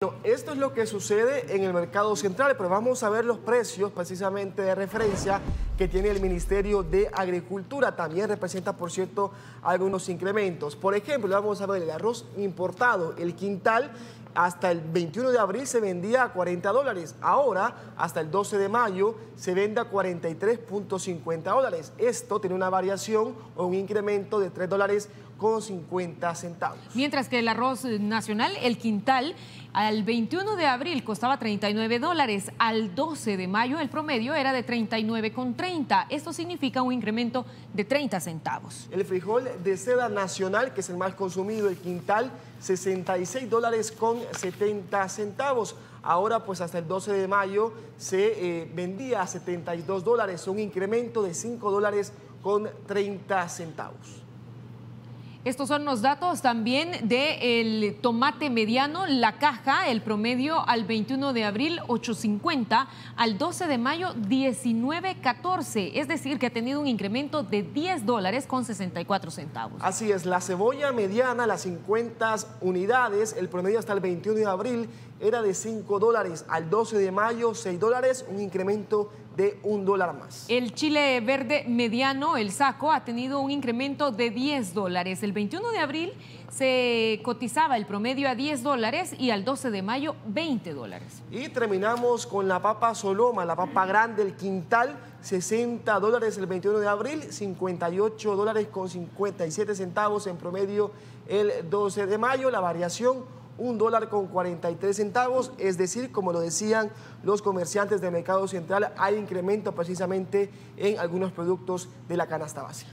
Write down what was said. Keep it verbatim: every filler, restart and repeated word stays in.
Esto es lo que sucede en el mercado central, pero vamos a ver los precios precisamente de referencia que tiene el Ministerio de Agricultura. También representa, por cierto, algunos incrementos. Por ejemplo, vamos a ver el arroz importado, el quintal, hasta el veintiuno de abril se vendía a cuarenta dólares. Ahora, hasta el doce de mayo, se vende a cuarenta y tres punto cincuenta dólares. Esto tiene una variación o un incremento de tres dólares con cincuenta centavos. Mientras que el arroz nacional, el quintal, al veintiuno de abril costaba treinta y nueve dólares, al doce de mayo el promedio era de treinta y nueve con treinta. Esto significa un incremento de treinta centavos. El frijol de seda nacional, que es el más consumido, el quintal, sesenta y seis dólares con setenta centavos. Ahora, pues hasta el doce de mayo se eh, vendía a setenta y dos dólares, un incremento de cinco dólares con treinta centavos. Estos son los datos también del tomate mediano, la caja, el promedio al veintiuno de abril ocho cincuenta, al doce de mayo diecinueve catorce, es decir que ha tenido un incremento de diez dólares con sesenta y cuatro centavos. Así es, la cebolla mediana, las cincuenta unidades, el promedio hasta el veintiuno de abril era de cinco dólares, al doce de mayo seis dólares, un incremento de un dólar más. El chile verde mediano, el saco, ha tenido un incremento de diez dólares. El veintiuno de abril se cotizaba el promedio a diez dólares y al doce de mayo veinte dólares. Y terminamos con la papa soloma, la papa grande, el quintal, sesenta dólares el veintiuno de abril, cincuenta y ocho dólares con cincuenta y siete centavos en promedio el doce de mayo. La variación, un dólar con cuarenta y tres centavos, es decir, como lo decían los comerciantes del mercado central, hay incremento precisamente en algunos productos de la canasta básica.